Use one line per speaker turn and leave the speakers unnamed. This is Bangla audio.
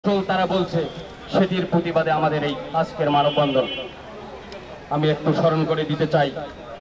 তারা বলছে সেটির প্রতিবাদে আমাদের এই আজকের মানববন্ধন। আমি একটু স্মরণ করে দিতে চাই